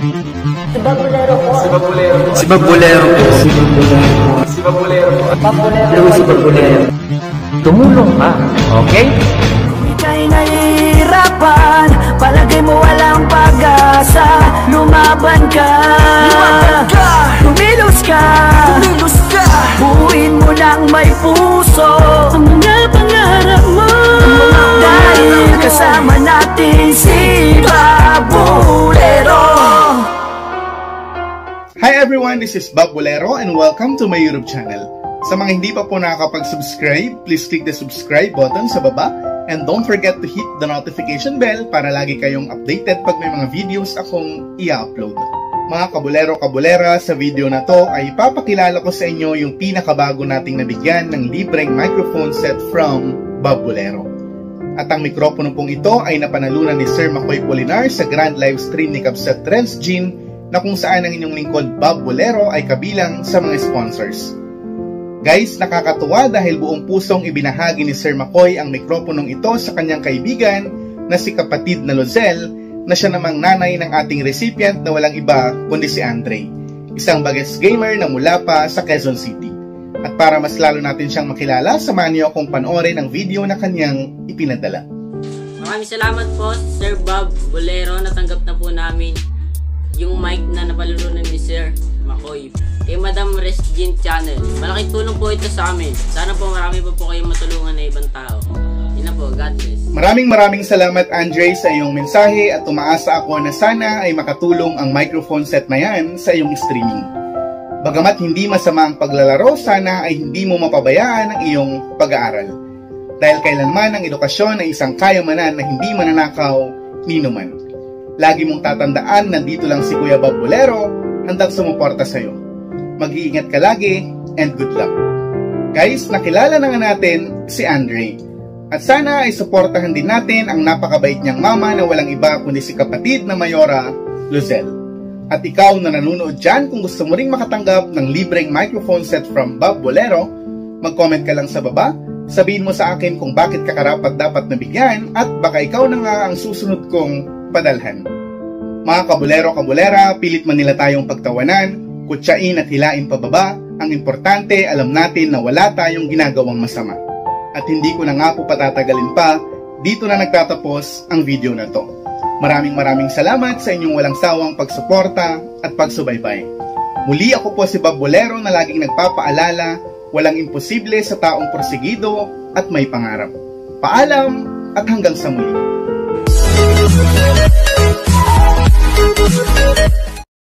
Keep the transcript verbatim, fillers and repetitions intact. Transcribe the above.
Si Babulero po. Si Babulero po. Si Babulero po. Si Babulero po. Babulero Luis si Babulero. Tumulong ka, okay? Ika'y nahihirapan, palagay mo walang pag-asa. Lumaban ka, lumilos ka, lumilos ka. Buuin mo ng may puso ang mga pangarap mo, dahil kasama natin si Babulero. Hi everyone, this is Babulero and welcome to my YouTube channel. Sa mga hindi pa po nakakapag-subscribe, please click the subscribe button sa baba and don't forget to hit the notification bell para lagi kayong updated pag may mga videos akong i-upload. Mga kabulero-kabulera, sa video na to ay ipapakilala ko sa inyo yung pinakabago nating nabigyan ng libreng microphone set from Babulero. At ang mikropono pong ito ay napanalunan ni Sir Makoy Polinar sa Grand Livestream ni Kabsat Trends Gin, na kung saan ang inyong lingkod Babulero ay kabilang sa mga sponsors. Guys, nakakatuwa dahil buong pusong ibinahagi ni Sir Makoy ang mikroponong ito sa kanyang kaibigan na si kapatid na Lozelle, na siya namang nanay ng ating recipient na walang iba kundi si Andre, isang bagets gamer na mula pa sa Quezon City. At para mas lalo natin siyang makilala, samahan niyo akong panoorin ang video na kanyang ipinadala. Maraming salamat po, Sir Babulero. Natanggap na po namin yung mic na napalulunan ni Sir Makoy kay Madam Resgin Channel. Malaking tulong po ito sa amin. Sana po marami pa po kayong matulungan na ibang tao. Yun na po, God bless. Maraming maraming salamat, Andre, sa iyong mensahe at umaasa ako na sana ay makatulong ang microphone set na yan sa iyong streaming. Bagamat hindi masama ang paglalaro, sana ay hindi mo mapabayaan ang iyong pag-aaral. Dahil kailanman ang edukasyon ay isang kayamanan na hindi mananakaw ninuman. Lagi mong tatandaan, nandito lang si Kuya Babulero, handang sumuporta sa'yo. Mag-iingat ka lagi, and good luck. Guys, nakilala na nga natin si Andre. At sana ay suportahan din natin ang napakabait niyang mama na walang iba kundi si kapatid na Mayora, Lozelle. At ikaw na nanonood dyan, kung gusto mo ring makatanggap ng libreng microphone set from Babulero, mag-comment ka lang sa baba. Sabihin mo sa akin kung bakit ka karapat dapat nabigyan at baka ikaw na nga ang susunod kong padalhan. Mga kabulero-kabulera, pilit man nila tayong pagtawanan, kutsain at hilain pababa, ang importante alam natin na wala tayong ginagawang masama. At hindi ko na nga po patatagalin pa, dito na nagtatapos ang video na to. Maraming maraming salamat sa inyong walang sawang pagsuporta at pagsubaybay. Muli ako po si Babulero na laging nagpapaalala, walang imposible sa taong porsigido at may pangarap. Paalam at hanggang sa muli.